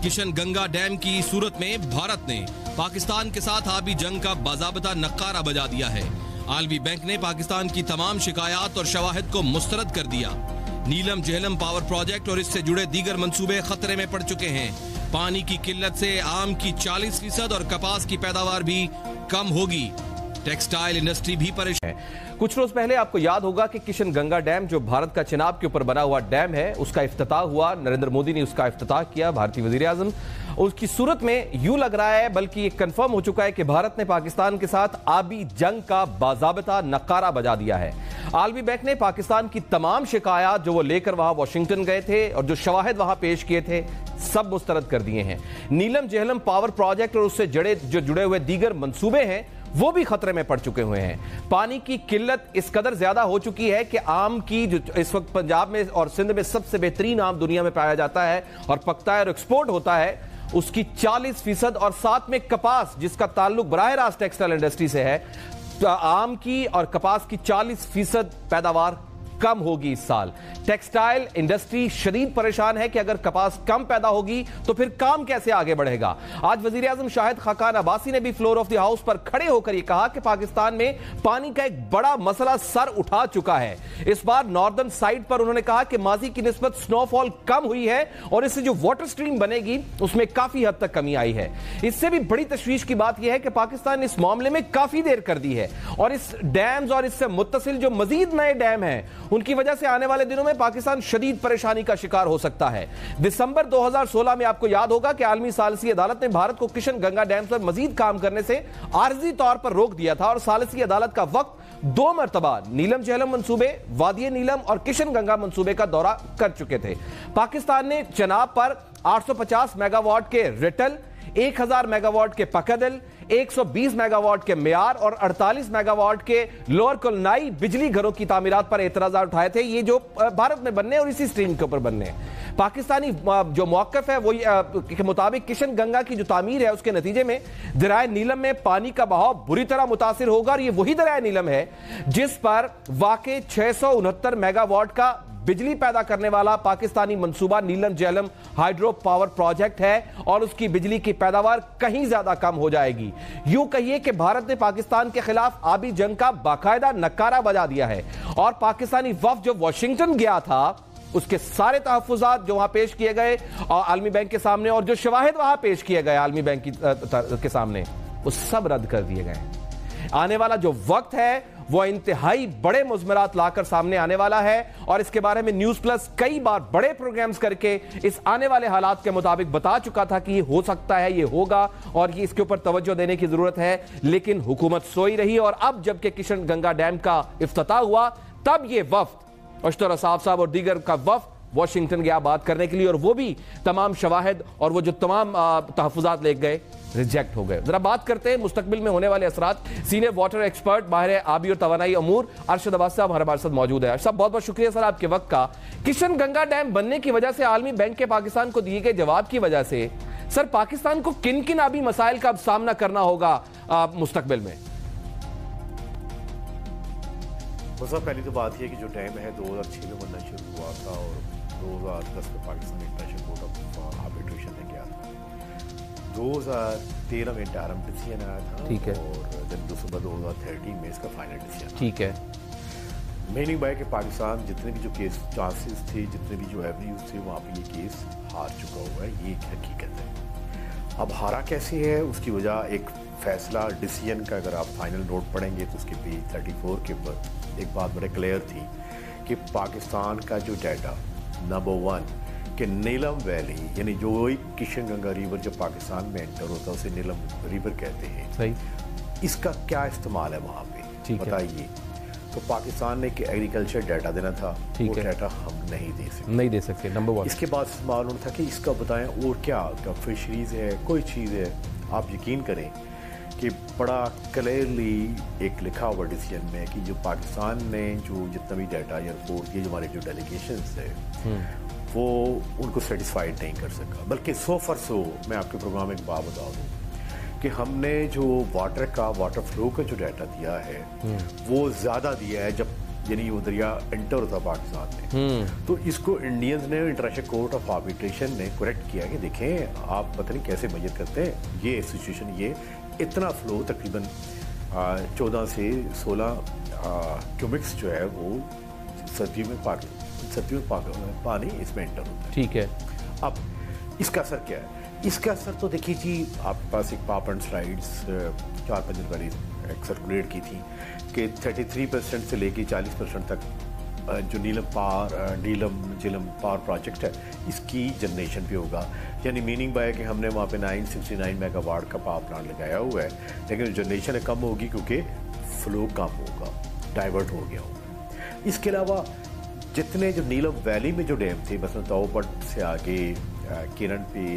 Kishan Ganga dam की सूरत में भारत ने पाकिस्तान के साथ आबी जंग का बाज़ाब्ता नक्कारा बजा दिया है। आलमी बैंक ने पाकिस्तान की तमाम शिकायत और शवाहिद को मुस्तरद कर दिया। नीलम झेलम पावर प्रोजेक्ट और इससे जुड़े दीगर मंसूबे खतरे में पड़ चुके हैं। पानी की किल्लत से आम की 40% और कपास की पैदावार भी कम होगी। टेक्सटाइल इंडस्ट्री भी परेशान है। कुछ रोज पहले आपको याद होगा कि किशन गंगा डैम जो भारत का चिनाब के ऊपर बना हुआ डैम है, उसका इफ्तिताह हुआ। नरेंद्र मोदी ने उसका इफ्तिताह किया, भारतीय वजीर आजम। उसकी सूरत में यूं लग रहा है, बल्कि ये कंफर्म हो चुका है कि भारत ने पाकिस्तान के साथ आबी जंग का बाज़ाब्ता नक्कारा बजा दिया है। आलमी बैंक ने पाकिस्तान की तमाम शिकायत जो वो लेकर वहां वाशिंगटन गए थे और जो शवाहिद वहां पेश किए थे, सब मुस्तरद कर दिए हैं। नीलम झेलम पावर प्रोजेक्ट और उससे जुड़े हुए दीगर मंसूबे हैं, वो भी खतरे में पड़ चुके हुए हैं। पानी की किल्लत इस कदर ज्यादा हो चुकी है कि आम की जो इस वक्त पंजाब में और सिंध में सबसे बेहतरीन आम दुनिया में पाया जाता है और पकता है और एक्सपोर्ट होता है, उसकी 40% और साथ में कपास जिसका ताल्लुक बराह रास्त टेक्सटाइल इंडस्ट्री से है, तो आम की और कपास की 40% पैदावार कम होगी इस साल। टेक्सटाइल इंडस्ट्री शदीद परेशान है कि अगर कपास कम पैदा होगी तो फिर काम कैसे आगे बढ़ेगा। आज वजीर आजम शाहिद खाकान अब्बासी ने भी फ्लोर ऑफ द हाउस पर खड़े होकर यह कहा कि पाकिस्तान में पानी का एक बड़ा मसला सर उठा चुका है। इस बार नॉर्दर्न साइड पर उन्होंने कहा कि माजी की निस्बत स्नोफॉल कम हुई है और इससे जो वाटर स्ट्रीम बनेगी उसमें काफी हद तक कमी आई है। इससे भी बड़ी तशवीश की बात यह है कि पाकिस्तान ने इस मामले में काफी देर कर दी है और इस डैम्स और इससे मुत्तसिल जो मजीद नए डैम हैं उनकी वजह से आने वाले दिनों में पाकिस्तान शदीद परेशानी का शिकार हो सकता है। दिसंबर 2016 में आपको याद होगा कि आलमी सालिसी अदालत ने भारत को किशन गंगा डैम पर मजीद काम करने से आर्जी तौर पर रोक दिया था और सालिसी अदालत का वक्त 2 मरतबा नीलम झेलम मंसूबे, वादी नीलम और किशन गंगा मंसूबे का दौरा कर चुके थे। पाकिस्तान ने चनाब पर 850 मेगावाट के रिटल, 1000 मेगावाट के पकदल, 120 मेगावाट के मेयार और 48 मेगावाट के लोअर कोलनाई बिजली घरों की तामीरात पर एतराज़ात उठाए थे, ये जो भारत में बनने और इसी स्ट्रीम के ऊपर बनने हैं। पाकिस्तानी जो मौक़िफ़ है वो के मुताबिक किशन गंगा की जो तामीर है उसके नतीजे में दरियाए नीलम में पानी का बहाव बुरी तरह मुतासिर होगा और ये वही दरियाए नीलम है जिस पर वाक़े 669 मेगावाट का बिजली पैदा करने वाला पाकिस्तानी मंसूबा Neelum Jhelum hydro power project है और उसकी बिजली की पैदावार कहीं ज्यादा कम हो जाएगी। यूं कहिए कि भारत ने पाकिस्तान के खिलाफ आबी जंग का बाकायदा नक्कारा बजा दिया है और पाकिस्तानी वफ्द जो वाशिंगटन गया था उसके सारे तहफ्फुज़ात जो वहां पेश किए गए आलमी बैंक के सामने और जो शवाहिद वहां पेश किए गए आलमी बैंक के सामने, वो सब रद्द कर दिए गए। आने वाला जो वक्त है वो इंतहाई बड़े मुज़मरात लाकर सामने आने वाला है और इसके बारे में न्यूज़ प्लस कई बार बड़े प्रोग्राम्स करके इस आने वाले हालात के मुताबिक बता चुका था कि ये हो सकता है, ये होगा और ये इसके ऊपर तवज्जो देने की जरूरत है। लेकिन हुकूमत सोई रही और अब जबकि किशन गंगा डैम का इफ्तिताह हुआ तब ये वफ्द अशतर असाफ साहब और दीगर का वफ्द वाशिंगटन गया बात करने के लिए और वो भी तमाम शवाहिद और वो जो तमाम तहफ्फुज़ात ले गए रिजेक्ट हो गए। जरा बात करते हैं मुस्तकबिल में होने वाले असरात। सीनियर वाटर एक्सपर्ट माहिर आबी और तवानाई अमूर अरशद अब्बास साहब हमारे साथ मौजूद है। साहब बहुत बहुत शुक्रिया सर आपके वक्त का। किशन गंगा डैम बनने की वजह से आलमी बैंक के पाकिस्तान को दिए गए जवाब की वजह से सर पाकिस्तान को किन किन आबी मसाइल का सामना करना होगा मुस्तकबिल में? पहली तो बात यह कि जो डैम है 2006 में बनना शुरू हुआ था और 2010 में Pakistan international court of arbitration में गया था। 2013 में इंटरम डिसीजन आया था, ठीक है, और जब दिसंबर 2013 में इसका फाइनल डिसीजन, ठीक है। मीनिंग बाय कि पाकिस्तान जितने भी जो केस चांसेस थे, जितने भी जो एवेन्यूज थे, वहाँ पे ये केस हार चुका हुआ है, ये एक हकीकत है। अब हारा कैसे है उसकी वजह एक फैसला डिसीजन का अगर आप फाइनल नोट पढ़ेंगे तो उसके पेज 34 के ऊपर एक बात बड़े क्लियर थी कि पाकिस्तान का जो डाटा नंबर 1 कि नीलम वैली यानी जो किशन गंगा रिवर जो पाकिस्तान में एंटर होता है उसे नीलम रिवर कहते हैं, सही, इसका क्या इस्तेमाल है वहाँ पे बताइए। तो पाकिस्तान ने एग्रीकल्चर डाटा देना था, वो डाटा हम नहीं दे सकते नंबर 1। इसके बाद मालूम था कि इसका बताएं और क्या फिशरीज है, कोई चीज़ है। आप यकीन करें कि बड़ा क्लियरली एक लिखा हुआ डिसीजन में कि जो पाकिस्तान ने जो जितना भी डाटा या रिपोर्ट की, जो हमारे जो डेलीगेशंस है वो उनको सेटिस्फाइड नहीं कर सका। बल्कि सो मैं आपके प्रोग्राम में एक बात बता दूँ कि हमने जो वाटर फ्लो का जो डाटा दिया है वो ज़्यादा दिया है जब यानी वो दरिया एंटर होता पाकिस्तान में, तो इसको इंडियंस ने इंटरनेशनल कोर्ट ऑफ आर्बिट्रेशन ने करेक्ट किया कि देखें आप पता नहीं कैसे मेजर करते हैं, ये सिचुएशन ये इतना फ्लो तकरीबन 14 से 16 क्यूबिक्स जो है वो सर्दियों में पानी इसमें एंटर होता है। ठीक है, अब इसका असर क्या है? इसका असर तो देखिए जी, आपके पास एक पावर स्लाइड्स 4-5 दिन पहले एक सर्कुलेट की थी कि 33% से लेके 40% तक जो नीलम झेलम पावर प्रोजेक्ट है इसकी जनरेशन पे होगा। यानी मीनिंग बाय कि हमने वहाँ पे 969 मेगावाट का पावर प्लांट लगाया हुआ है, लेकिन जनरेशन कम होगी क्योंकि फ्लो कम होगा, डाइवर्ट हो गया होगा। इसके अलावा जितने जो नीलम वैली में जो डैम थे, मसलन ताओपट से आगे किरण पे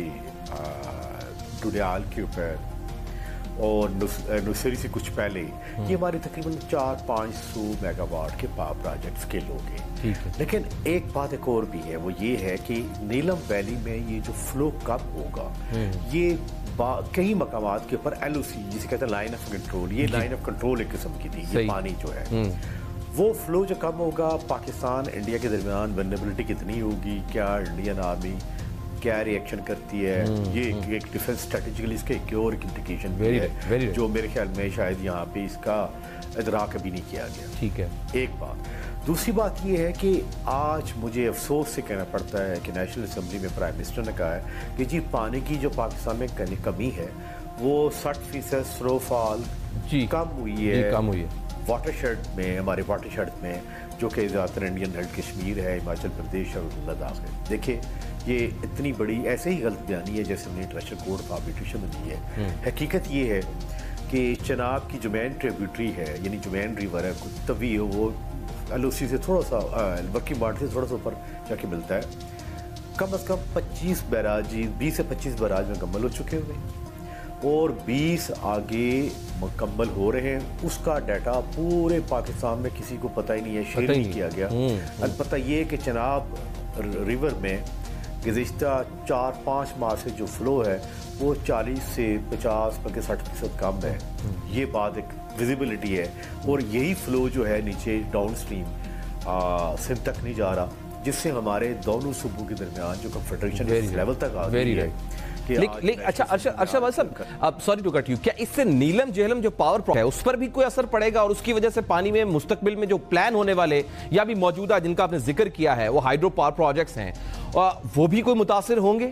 डुडियाल के ऊपर और नुसेरी से कुछ पहले, ये हमारे तकरीबन 400-500 मेगावाट के पावर प्रोजेक्ट्स के लोग हैं। लेकिन एक बात एक और भी है, वो ये है कि नीलम वैली में ये जो फ्लो कब होगा, ये कई मकामात के ऊपर LOC जिसे कहते हैं लाइन ऑफ कंट्रोल, ये लाइन ऑफ कंट्रोल एक किस्म की थी। ये पानी जो है वो फ्लो जो कम होगा, पाकिस्तान इंडिया के दरमियान वल्नरेबिलिटी कितनी होगी, क्या इंडियन आर्मी क्या रिएक्शन करती है, ये एक डिफेंस स्ट्रेटेजिकली इसके एक और इंडिकेशन भी है जो मेरे ख्याल में शायद यहाँ पे इसका इदराक अभी नहीं किया गया। ठीक है, एक बात। दूसरी बात ये है कि आज मुझे अफसोस से कहना पड़ता है कि नेशनल असम्बली में प्राइम मिनिस्टर ने कहा है कि जी पानी की जो पाकिस्तान में कमी है वो 60% स्नोफॉल कम हुई है वाटरशेड में, हमारे वाटरशेड में, जो कि ज़्यादातर इंडियन हेल्ड कश्मीर है, हिमाचल प्रदेश और लद्दाख है। देखिए ये इतनी बड़ी ऐसे ही गलत बयानी है जैसे हमने इंटरनेशनल कोर्ट ऑफ आर्बिट्रेशन में दी है। हकीकत ये है कि चनाब की जो मेन ट्रिब्यूटरी है, यानी जो मेन रिवर है तवी है, वो LOC से थोड़ा सा वर्किंग बार्ड से थोड़ा सा ऊपर जाके मिलता है। कम से कम 25 बैराज, 20 से 25 बैराज मुकम्मल हो चुके हुए और 20 आगे मुकम्मल हो रहे हैं। उसका डाटा पूरे पाकिस्तान में किसी को पता ही नहीं है, शेयर नहीं किया गया। अलबत्ता ये कि चनाब रिवर में गुज़िश्ता 4-5 माह से जो फ्लो है वो 40 से 50 बल्कि 60% कम है। ये बात एक विजिबिलिटी है और यही फ्लो जो है नीचे डाउन स्ट्रीम सिंध तक नहीं जा रहा, जिससे हमारे दोनों सूबों के दरमियान जो कन्फेडरेशन इस लेवल तक आ गई है। अच्छा अरशद भाई साहब, अब सॉरी टू कट यू, क्या इससे नीलम झेलम जो पावर है उस पर भी कोई असर पड़ेगा और उसकी वजह से पानी में मुस्तकबिल में जो प्लान होने वाले या भी मौजूदा जिनका आपने जिक्र किया है वो हाइड्रो पावर प्रोजेक्ट्स हैं, वो भी कोई मुतासिर होंगे?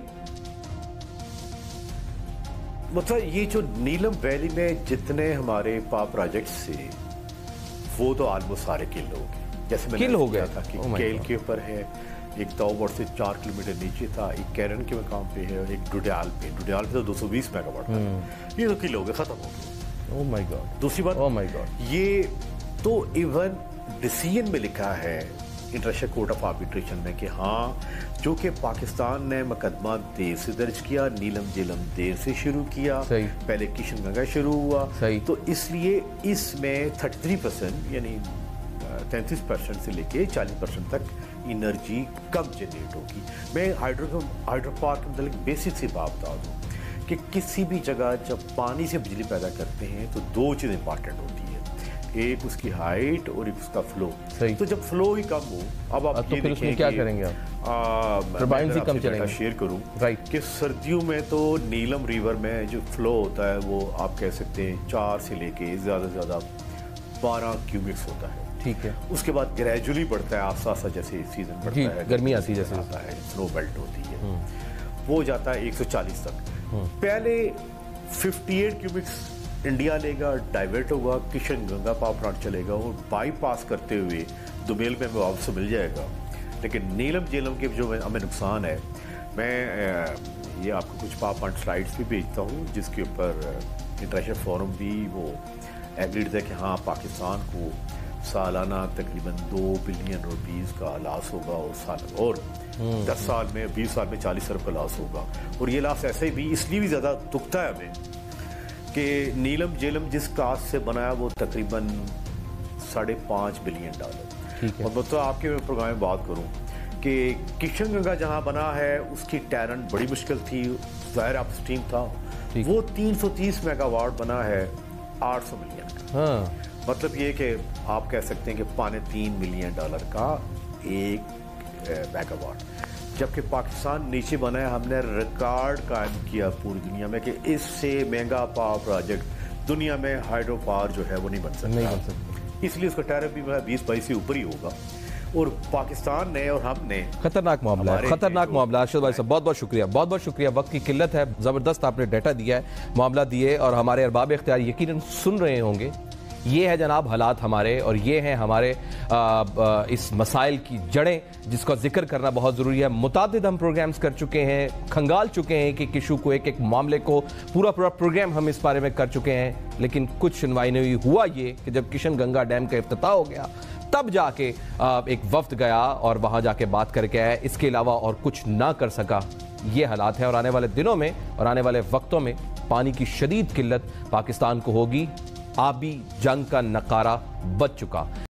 मतलब ये जो नीलम वैली में जितने हमारे पावर प्रोजेक्ट्स थे वो तो ऑलमोस्ट सारे किल हो गए। जैसे मैंने हो गया था कि केल के ऊपर है, एक ताओबट से 4 किलोमीटर नीचे था, एक कैरन के मकाम पे है और एक डुडियाल पे तो 220 मेगावाट था। ये तो किल हो गए, खत्म हो गए। Oh my god. दूसरी बात, ओह माय गॉड, ये तो इवन डिसीजन में लिखा है इंटरनेशनल कोर्ट ऑफ आर्बिट्रेशन में कि हाँ, जो कि पाकिस्तान ने मुकदमा देर से दर्ज किया, नीलम झेलम देर से शुरू किया, पहले किशन गंगा शुरू हुआ, तो इसलिए इसमें 33% यानी 33% से लेके 40% तक एनर्जी कम जनरेट होगी। मैं हाइड्रो पावर के मतलब बेसिक सी बात बता दूँ कि किसी भी जगह जब पानी से बिजली पैदा करते हैं तो 2 चीज़ इंपॉर्टेंट होती है, एक उसकी हाइट और एक उसका फ्लो। तो जब फ्लो ही कम हो, अब आप ये देखें क्या करेंगे आप? टरबाइन ही कम चलेंगे। शेयर करूं कि सर्दियों में तो नीलम रिवर में जो फ्लो होता है वो आप कह सकते हैं 4 से लेके ज़्यादा से ज़्यादा 12 क्यूबिक्स होता है। ठीक है, उसके बाद ग्रेजुअली बढ़ता है आस्ता आस्ता, जैसे सीजन बढ़ता है, गर्मी आती जैसे आता है, स्नो बेल्ट होती है, वो जाता है 140 तक। पहले 58 क्यूबिक्स इंडिया लेगा, डाइवर्ट होगा, किशन गंगा पावर प्लांट चलेगा और बाईपास करते हुए दुबेल में वापस मिल जाएगा। लेकिन नीलम झेलम के जो हमें नुकसान है, मैं ये आपको कुछ पावर प्लांट स्लाइड्स भी भेजता हूँ जिसके ऊपर इंटरनेशनल फोरम भी वो एग्रीड है कि हाँ पाकिस्तान को सालाना तकरीबन 2 बिलियन रुपीस का लॉस होगा और 10 साल में 20 साल में 40 अरब का लॉस होगा। और ये लॉस ऐसे भी इसलिए भी ज़्यादा दुखता है हमें कि नीलम झेलम जिस कास्ट से बनाया वो तकरीबन $5.5 बिलियन। और मतलब आपके मैं प्रोग्राम में बात करूँ कि किशन गंगा जहाँ बना है उसकी टैरेंट बड़ी मुश्किल थी, ज़ाहिर अपस्ट्रीम था, वो 330 मेगावाट बना है 800 मिलियन का। हाँ। मतलब ये कि आप कह सकते हैं कि $3.5 मिलियन का एक मेगावाट, जबकि पाकिस्तान नीचे बना है। हमने रिकॉर्ड कायम किया पूरी दुनिया में कि इससे महंगा पावर प्रोजेक्ट दुनिया में हाइड्रो पावर जो है वो नहीं बन सकता, इसलिए उसका टैरिफ भी 20-22 से ऊपर ही होगा। और पाकिस्तान ने और हमने खतरनाक मामला है, खतरनाक मामला। अरशद भाई साहब बहुत बहुत शुक्रिया, बहुत बहुत शुक्रिया। वक्त की किल्लत है, जबरदस्त आपने डाटा दिया है, मामला दिए, और हमारे अरबाब इख्तियार यकीनन सुन रहे होंगे। ये है जनाब हालात हमारे, और ये हैं हमारे इस मसाइल की जड़ें, जिसका जिक्र करना बहुत ज़रूरी है। मुतादिद हम प्रोग्राम्स कर चुके हैं, खंगाल चुके हैं एक एक इशू को, एक एक मामले को, पूरा प्रोग्राम हम इस बारे में कर चुके हैं, लेकिन कुछ सुनवाई नहीं हुई। हुआ ये कि जब किशन गंगा डैम का इफ्तिताह हो गया, तब जाके एक वफ्द गया और वहाँ जाके बात करके आया। इसके अलावा और कुछ ना कर सका। ये हालात है, और आने वाले दिनों में और आने वाले वक्तों में पानी की शदीद किल्लत पाकिस्तान को होगी। आबी जंग का नकारा बज चुका।